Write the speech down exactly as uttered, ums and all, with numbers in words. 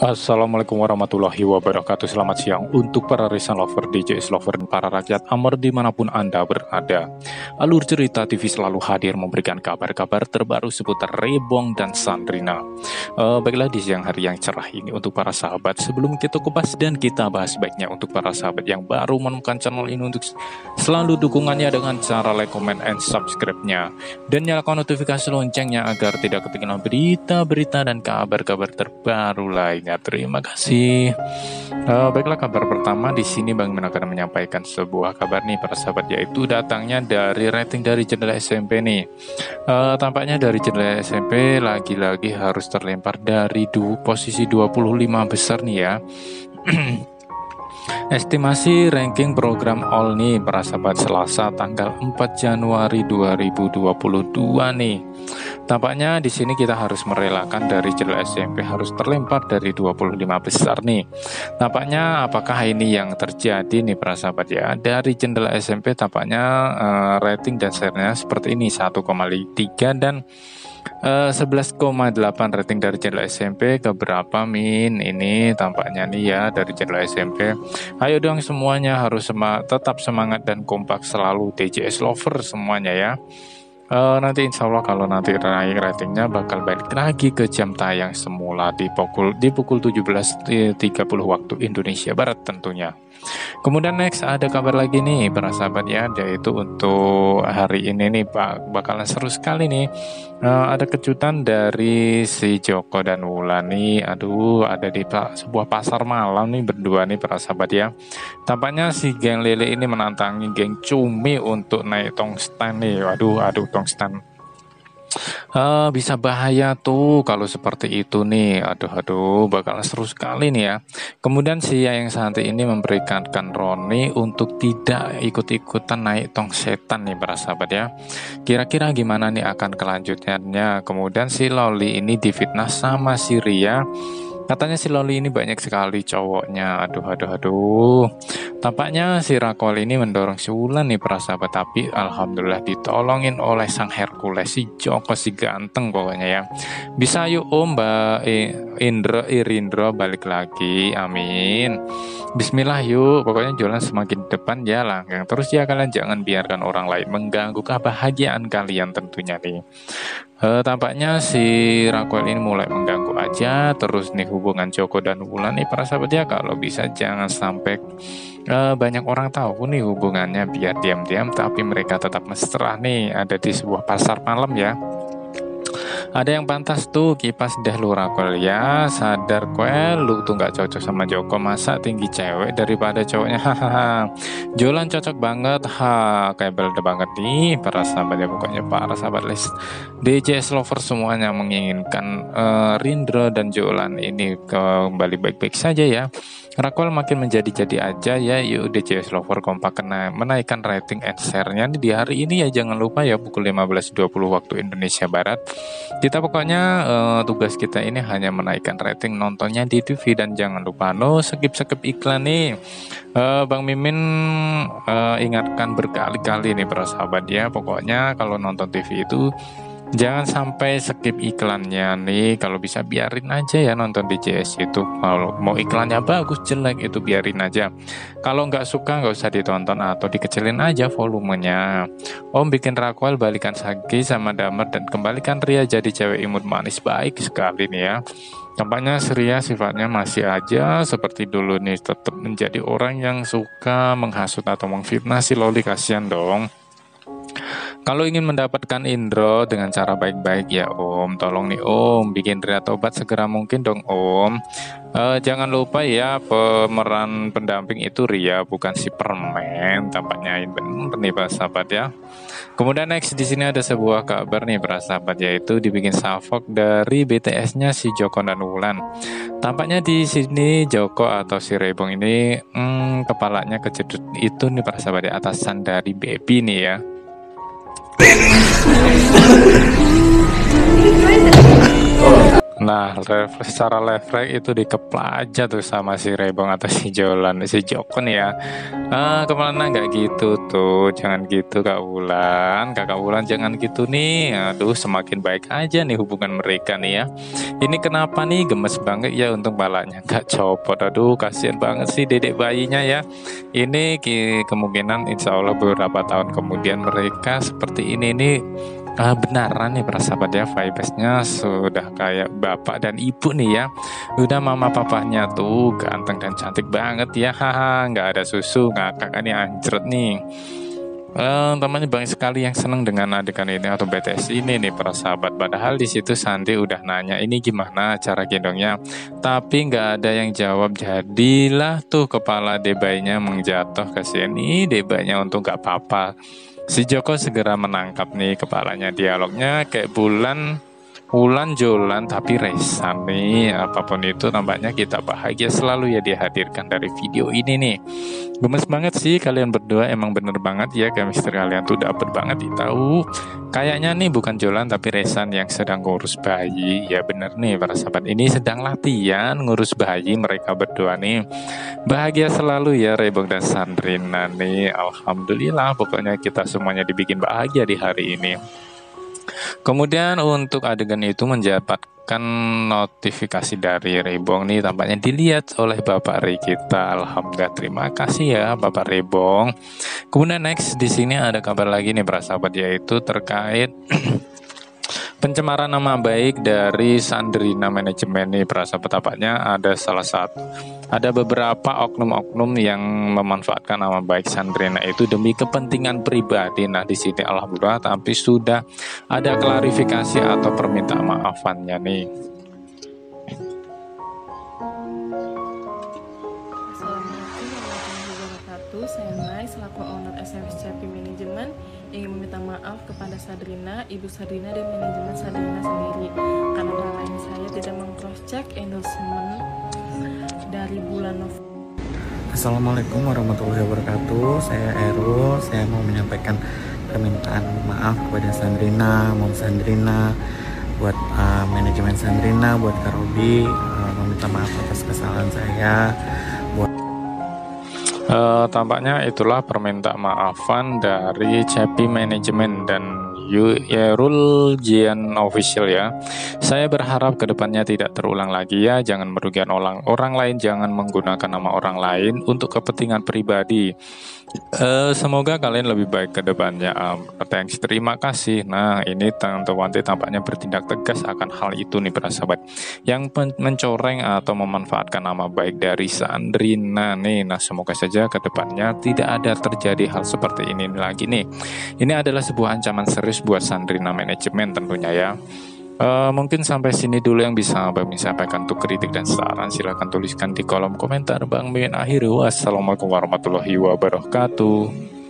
Assalamualaikum warahmatullahi wabarakatuh. Selamat siang untuk para Racing Lover, D J S Lover, dan para rakyat Amor dimanapun Anda berada. Alur Cerita T V selalu hadir memberikan kabar-kabar terbaru seputar Rebong dan Sandrina. uh, Baiklah, di siang hari yang cerah ini untuk para sahabat, sebelum kita kupas dan kita bahas baiknya untuk para sahabat yang baru menemukan channel ini, untuk selalu dukungannya dengan cara like, comment, and subscribe-nya, dan nyalakan notifikasi loncengnya agar tidak ketinggalan berita-berita dan kabar-kabar terbaru lainnya. Terima kasih. Uh, baiklah, kabar pertama di sini Bang Min akan menyampaikan sebuah kabar nih para sahabat, yaitu datangnya dari rating dari Jendela S M P nih. Uh, tampaknya dari Jendela S M P lagi-lagi harus terlempar dari du posisi dua puluh lima besar nih ya. Estimasi ranking program all nih para sahabat, Selasa tanggal empat Januari dua ribu dua puluh dua nih. Tampaknya di sini kita harus merelakan dari Jendela S M P harus terlempar dari dua puluh lima besar nih. Tampaknya apakah ini yang terjadi nih para sahabat ya? Dari Jendela S M P tampaknya uh, rating dan share-nya seperti ini, satu koma tiga dan Uh, sebelas koma delapan rating dari Jendela S M P. Keberapa Min ini tampaknya nih ya dari Jendela S M P. Ayo dong semuanya harus sema tetap semangat dan kompak selalu, D J S Lover semuanya ya. Uh, nanti insya Allah kalau nanti naik ratingnya bakal balik lagi ke jam tayang semula di pukul di pukul tujuh belas tiga puluh waktu Indonesia Barat tentunya. Kemudian next ada kabar lagi nih para sahabat ya, yaitu untuk hari ini nih Pak bakalan seru sekali nih. Uh, ada kejutan dari si Joko dan Wulan nih. Aduh, ada di pa sebuah pasar malam nih berdua nih para sahabat ya. Tampaknya si geng Lele ini menantangi geng Cumi untuk naik tongsten nih. Waduh, aduh tongsten. Uh, bisa bahaya tuh kalau seperti itu nih. Aduh aduh bakalan seru sekali nih ya. Kemudian si yang santai ini memberikan Roni untuk tidak ikut-ikutan naik tong setan nih para sahabat ya. Kira-kira gimana nih akan kelanjutannya. Kemudian si Loli ini difitnah sama si Ria. Katanya si Loli ini banyak sekali cowoknya. Aduh aduh aduh. Tampaknya si Rakol ini mendorong si Wulan nih para sahabat, tapi alhamdulillah ditolongin oleh sang Hercules, si Joko si ganteng pokoknya ya. Bisa yuk Om Mbak Indra Irindra balik lagi. Amin. Bismillah yuk. Pokoknya jalan semakin depan ya langgang terus ya, kalian jangan biarkan orang lain mengganggu kebahagiaan kalian tentunya nih. Uh, tampaknya si Raquel ini mulai mengganggu aja terus nih hubungan Joko dan Wulan nih para sahabat ya. Kalau bisa jangan sampai uh, banyak orang tahu nih hubungannya, biar diam-diam tapi mereka tetap mesra nih ada di sebuah pasar malam ya. Ada yang pantas tuh kipas dah lu Raquel ya, sadar kue lu tuh nggak cocok sama Joko, masa tinggi cewek daripada cowoknya. Hahaha, Jolan cocok banget, ha kayak belda banget nih para sahabat ya. Pokoknya para sahabat list D J S Lover semuanya menginginkan uh, Rindra dan Jolan ini kembali baik-baik saja ya. Raquel makin menjadi-jadi aja ya. Yuk D J S Lover kompak kena menaikkan rating and share-nya di hari ini ya. Jangan lupa ya pukul lima belas dua puluh waktu Indonesia Barat. Kita pokoknya uh, tugas kita ini hanya menaikkan rating nontonnya di T V, dan jangan lupa no skip-skip iklan nih. Uh, Bang Mimin uh, ingatkan berkali-kali nih para sahabat ya. Pokoknya kalau nonton T V itu jangan sampai skip iklannya nih. Kalau bisa biarin aja ya nonton di J S itu. Kalau mau iklannya bagus jelek itu biarin aja. Kalau nggak suka nggak usah ditonton atau dikecilin aja volumenya. Om bikin Raquel balikan Sagi sama Damar dan kembalikan Ria jadi cewek imut manis baik sekali nih ya. Tampaknya Ria sifatnya masih aja seperti dulu nih, tetap menjadi orang yang suka menghasut atau memfitnah si Loli, kasihan dong. Kalau ingin mendapatkan Indro dengan cara baik-baik ya Om, tolong nih Om bikin Ria tobat segera mungkin dong Om. Uh, jangan lupa ya pemeran pendamping itu Ria bukan si permen. Tampaknya bener nih para sahabat ya. Kemudian next di sini ada sebuah kabar nih para sahabat, yaitu dibikin Savok dari B T S-nya si Joko dan Wulan. Tampaknya di sini Joko atau si Rebong ini hmm, kepalanya kejedut itu nih para sahabat ya, atasan dari Baby nih ya. Nah, ref- secara refleks itu dikeplak aja tuh sama si Rebong atau si Jolan, si Jokon ya. Ah, kemana nggak gitu tuh, jangan gitu Kak Wulan, Kakak Wulan jangan gitu nih. Aduh, semakin baik aja nih hubungan mereka nih ya. Ini kenapa nih gemes banget ya untuk balanya nggak copot. Aduh, kasihan banget sih dedek bayinya ya. Ini ki- kemungkinan insya Allah beberapa tahun kemudian mereka seperti ini nih. Ah, benaran nih persahabat ya, vibesnya sudah kayak bapak dan ibu nih ya. Udah mama papahnya tuh ganteng dan cantik banget ya, haha, nggak ada susu, ngakak kan nih anjret nih. Eh, temannya banyak sekali yang seneng dengan adegan ini atau B T S ini nih para sahabat. Padahal di situ Sandy udah nanya ini gimana cara gendongnya, tapi nggak ada yang jawab. Jadilah tuh kepala debaynya menjatuh, kasihan nih debaynya, untuk nggak apa-apa. Si Joko segera menangkap nih kepalanya. Dialognya kayak bulan Wulan Jolan tapi Resan nih. Apapun itu nampaknya kita bahagia selalu ya dihadirkan dari video ini nih. Gemes banget sih kalian berdua, emang bener banget ya chemistry kalian tuh dapet banget tahu. Kayaknya nih bukan Jolan tapi Resan yang sedang ngurus bayi. Ya bener nih para sahabat, ini sedang latihan ngurus bayi mereka berdua nih. Bahagia selalu ya Rebong dan Sandrina nih. Alhamdulillah pokoknya kita semuanya dibikin bahagia di hari ini. Kemudian untuk adegan itu mendapatkan notifikasi dari Rebong nih, tampaknya dilihat oleh Bapak Ri kita. Alhamdulillah, terima kasih ya Bapak Rebong. Kemudian next di sini ada kabar lagi nih para sahabat, yaitu terkait pencemaran nama baik dari Sandrina manajemen nih para sahabat. Tampaknya ada salah satu ada beberapa oknum-oknum yang memanfaatkan nama baik Sandrina itu demi kepentingan pribadi. Nah di sini alhamdulillah tapi sudah ada klarifikasi atau permintaan maafannya nih. Assalamualaikum warahmatullahi wabarakatuh. Saya Nai selaku owner S M S C P Manajemen ingin meminta maaf kepada Sadrina, Ibu Sadrina dan manajemen Sadrina sendiri karena selama ini saya tidak meng-cross check endorsement dari bulan November. Assalamualaikum warahmatullahi wabarakatuh. Saya Erul. Saya mau menyampaikan permintaan maaf kepada Sandrina, Mom Sandrina, buat uh, manajemen Sandrina, buat Kak Robi, uh, meminta maaf atas kesalahan saya. Buat Uh, tampaknya itulah permintaan maafan dari C P Manajemen dan Yerul Jian Official ya. Saya berharap kedepannya tidak terulang lagi ya. Jangan merugikan orang orang lain, jangan menggunakan nama orang lain untuk kepentingan pribadi. Uh, semoga kalian lebih baik ke depannya. Um, thanks, terima kasih. Nah, ini Tante Wanti tampaknya bertindak tegas akan hal itu nih para sahabat, yang mencoreng atau memanfaatkan nama baik dari Sandrina nih. Nah, semoga saja ke depannya tidak ada terjadi hal seperti ini lagi nih. Ini adalah sebuah ancaman serius buat Sandrina manajemen tentunya ya. Uh, mungkin sampai sini dulu yang bisa Bang Min sampaikan. Untuk kritik dan saran silahkan tuliskan di kolom komentar. Bang Min akhiri, wassalamualaikum warahmatullahi wabarakatuh.